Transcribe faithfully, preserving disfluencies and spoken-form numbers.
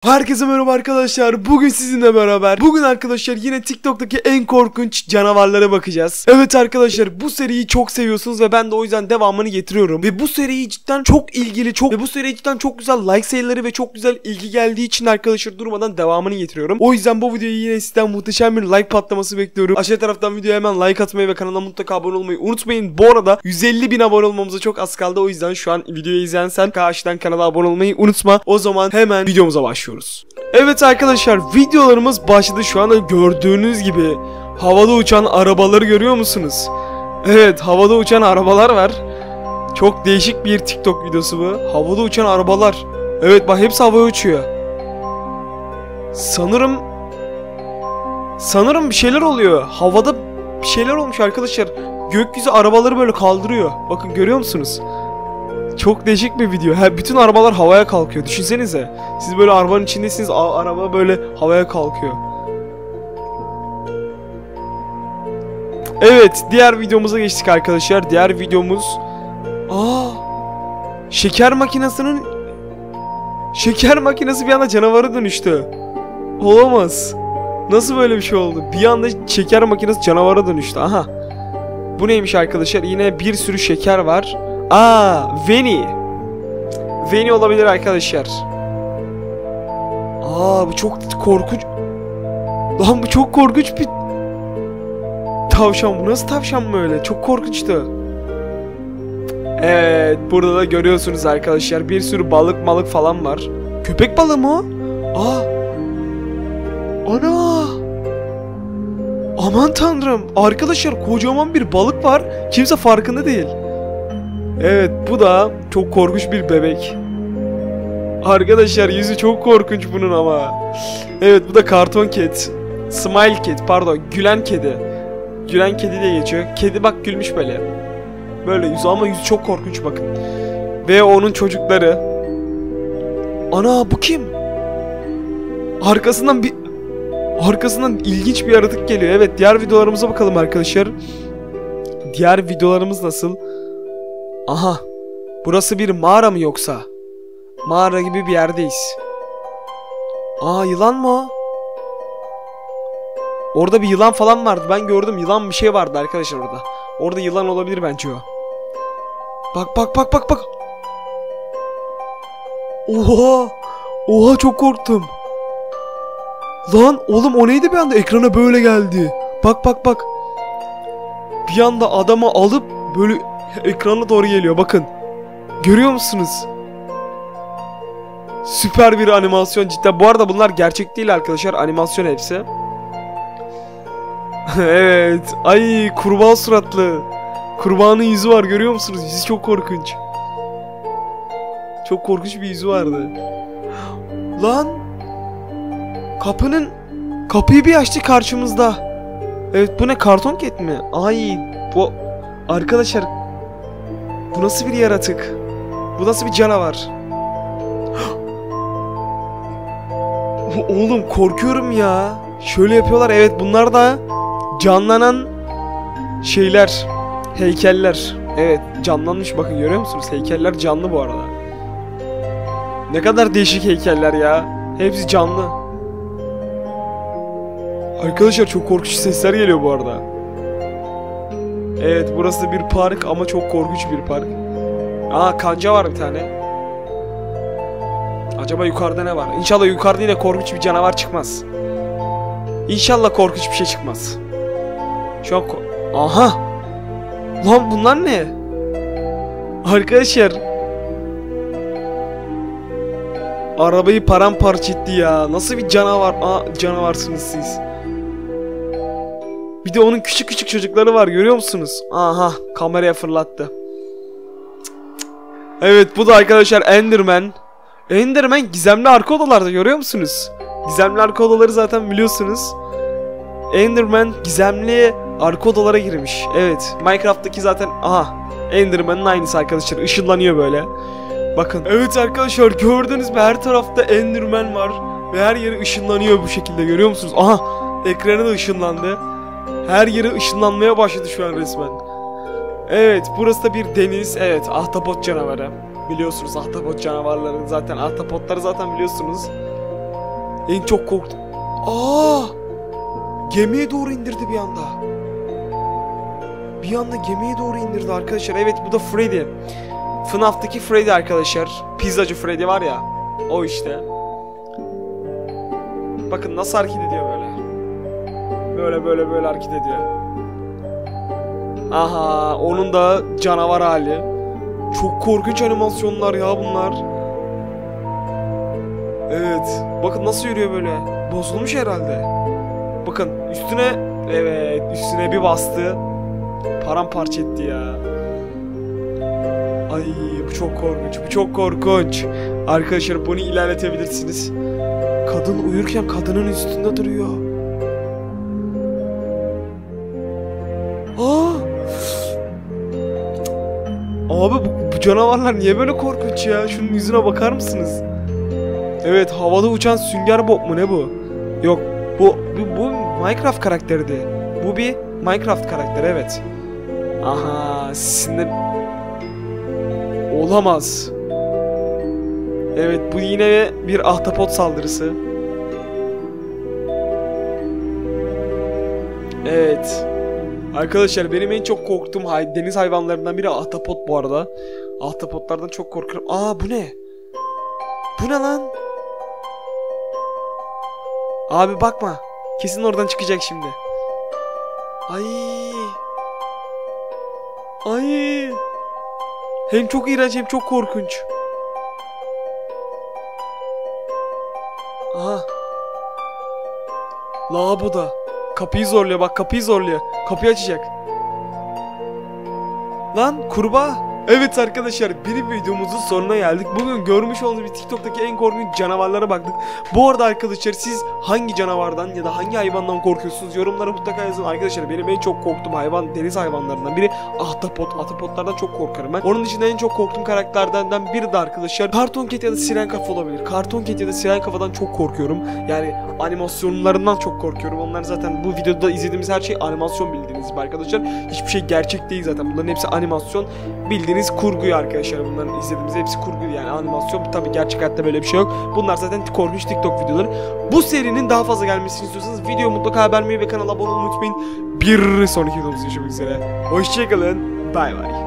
Herkese merhaba arkadaşlar. Bugün sizinle beraber Bugün arkadaşlar yine TikTok'taki en korkunç canavarlara bakacağız. Evet arkadaşlar, bu seriyi çok seviyorsunuz ve ben de o yüzden devamını getiriyorum. Ve bu seriyi cidden çok ilgili çok Ve bu seriye cidden çok güzel like sayıları ve çok güzel ilgi geldiği için arkadaşlar durmadan devamını getiriyorum. O yüzden bu videoyu yine sizden muhteşem bir like patlaması bekliyorum. Aşağı taraftan videoya hemen like atmayı ve kanala mutlaka abone olmayı unutmayın. Bu arada yüz elli bin abone olmamıza çok az kaldı. O yüzden şu an videoyu izleyen sen karşıdan kanala abone olmayı unutma. O zaman hemen videomuza başlıyoruz. Evet arkadaşlar, videolarımız başladı. Şu anda gördüğünüz gibi havada uçan arabaları görüyor musunuz? Evet, havada uçan arabalar var. Çok değişik bir TikTok videosu bu. Havada uçan arabalar. Evet bak, hepsi havaya uçuyor. Sanırım Sanırım bir şeyler oluyor. Havada bir şeyler olmuş arkadaşlar. Gökyüzü arabaları böyle kaldırıyor. Bakın, görüyor musunuz? Çok değişik bir video. Ha, bütün arabalar havaya kalkıyor. Düşünsenize. Siz böyle arabanın içindesiniz. Araba böyle havaya kalkıyor. Evet, diğer videomuza geçtik arkadaşlar. Diğer videomuz Aa! Şeker makinesinin Şeker makinesi bir anda canavara dönüştü. Olamaz. Nasıl böyle bir şey oldu? Bir anda şeker makinesi canavara dönüştü. Aha. Bu neymiş arkadaşlar? Yine bir sürü şeker var. Aa, Veni. Veni olabilir arkadaşlar. Aa, bu çok korkunç. Lan bu çok korkunç bir tavşan. Bu nasıl tavşan böyle? Çok korkunçtu. Evet, burada da görüyorsunuz arkadaşlar. Bir sürü balık malık falan var. Köpek balığı mı o? Aa. Ana. Aman tanrım. Arkadaşlar, kocaman bir balık var. Kimse farkında değil. Evet, bu da çok korkunç bir bebek. Arkadaşlar, yüzü çok korkunç bunun ama. Evet, bu da karton cat. Smile cat, pardon, gülen kedi. Gülen kedi diye geçiyor. Kedi bak, gülmüş böyle. Böyle yüzü, ama yüzü çok korkunç bakın. Ve onun çocukları. Ana, bu kim? Arkasından bir Arkasından ilginç bir yaratık geliyor. Evet, diğer videolarımıza bakalım arkadaşlar. Diğer videolarımız nasıl? Aha. Burası bir mağara mı yoksa? Mağara gibi bir yerdeyiz. Aa, yılan mı o? Orada bir yılan falan vardı. Ben gördüm, yılan bir şey vardı arkadaşlar orada. Orada yılan olabilir bence o. Bak bak bak bak bak. Oha. Oha, çok korktum. Lan oğlum, o neydi bir anda ekrana böyle geldi. Bak bak bak. Bir anda adamı alıp böyle ekrana doğru geliyor, bakın. Görüyor musunuz? Süper bir animasyon cidden. Bu arada bunlar gerçek değil arkadaşlar, animasyon hepsi. Evet. Ay, kurbağa suratlı. Kurbağanın yüzü var, görüyor musunuz? Yüzü çok korkunç. Çok korkunç bir yüzü vardı. Lan. Kapının Kapıyı bir açtı karşımızda. Evet, bu ne, karton cat mi? Ay, bu arkadaşlar, bu nasıl bir yaratık? Bu nasıl bir canavar? Oğlum, korkuyorum ya. Şöyle yapıyorlar. Evet, bunlar da canlanan şeyler, heykeller. Evet, canlanmış, bakın, görüyor musunuz? Heykeller canlı bu arada. Ne kadar değişik heykeller ya. Hepsi canlı. Arkadaşlar, çok korkunç sesler geliyor bu arada. Evet, burası bir park ama çok korkunç bir park. Aa, kanca var bir tane. Acaba yukarıda ne var? İnşallah yukarıda yine korkunç bir canavar çıkmaz. İnşallah korkunç bir şey çıkmaz. Şu an aha. Lan bunlar ne? Arkadaşlar, arabayı paramparça etti ya. Nasıl bir canavar? Aa, canavarsınız siz. Bir de onun küçük küçük çocukları var, görüyor musunuz? Aha, kameraya fırlattı. Evet, bu da arkadaşlar Enderman. Enderman gizemli arka odalarda, görüyor musunuz? Gizemli arka odaları zaten biliyorsunuz. Enderman gizemli arka odalara girmiş. Evet, Minecraft'taki zaten aha Enderman'ın aynısı arkadaşlar, ışınlanıyor böyle. Bakın. Evet arkadaşlar, gördünüz mü, her tarafta Enderman var. Ve her yeri ışınlanıyor bu şekilde, görüyor musunuz? Aha, ekranı da ışınlandı. Her yeri ışınlanmaya başladı şu an resmen. Evet, burası da bir deniz. Evet, ahtapot canavarı. Biliyorsunuz ahtapot canavarlarını zaten. Ahtapotları zaten biliyorsunuz. En çok korktum. Aa! Gemiye doğru indirdi bir anda. Bir anda gemiye doğru indirdi arkadaşlar. Evet, bu da Freddy. F NAF'taki Freddy arkadaşlar. Pizzacı Freddy var ya. O işte. Bakın nasıl hareket ediyor böyle. Böyle böyle böyle hareket ediyor. Aha, onun da canavar hali. Çok korkunç animasyonlar ya bunlar. Evet. Bakın nasıl yürüyor böyle. Bozulmuş herhalde. Bakın üstüne, evet, üstüne bir bastı. Paramparça etti ya. Ay, bu çok korkunç. Bu çok korkunç. Arkadaşlar bunu ilerletebilirsiniz. Kadın uyurken kadının üstünde duruyor. Aa! Abi bu, bu canavarlar niye böyle korkunç ya? Şunun yüzüne bakar mısınız? Evet, havada uçan sünger bob mu ne bu? Yok, bu bu, bu Minecraft karakteriydi. Bu bir Minecraft karakteri, evet. Aha, sizinle olamaz. Evet, bu yine bir ahtapot saldırısı. Evet. Arkadaşlar benim en çok korktuğum hay deniz hayvanlarından biri ahtapot bu arada. Ahtapotlardan çok korkarım. Aa, bu ne? Bu ne lan? Abi bakma. Kesin oradan çıkacak şimdi. Ay. Ay. Hem çok iğrenç hem çok korkunç. Aha. Lavaboda. Kapıyı zorluyor, bak kapıyı zorluyor. Kapıyı açacak. Lan kurbağa. Evet arkadaşlar, bir videomuzun sonuna geldik. Bugün görmüş olduğunuz bir TikTok'taki en korkunç canavarlara baktık. Bu arada arkadaşlar, siz hangi canavardan ya da hangi hayvandan korkuyorsunuz? Yorumlara mutlaka yazın arkadaşlar. Benim en çok korktuğum hayvan deniz hayvanlarından biri ahtapot. Ahtapotlardan çok korkarım ben. Onun dışında en çok korktuğum karakterlerden biri de arkadaşlar Karton Cat ya da Siren Kafa olabilir. Karton Cat ya da Siren Kafa'dan çok korkuyorum. Yani animasyonlarından çok korkuyorum. Onlar zaten bu videoda izlediğimiz her şey animasyon, bildiğiniz gibi arkadaşlar. Hiçbir şey gerçek değil zaten. Bunların hepsi animasyon. Bildiğiniz kurguyu arkadaşlar, bunların izlediğimiz hepsi kurgu, yani animasyon. Tabi gerçek hayatta böyle bir şey yok. Bunlar zaten korkunç TikTok videoları. Bu serinin daha fazla gelmesini istiyorsanız videoyu mutlaka beğenmeyi ve kanala abone olmayı unutmayın. Bir sonraki videomuzda görüşmek üzere. Hoşçakalın. Bay bay.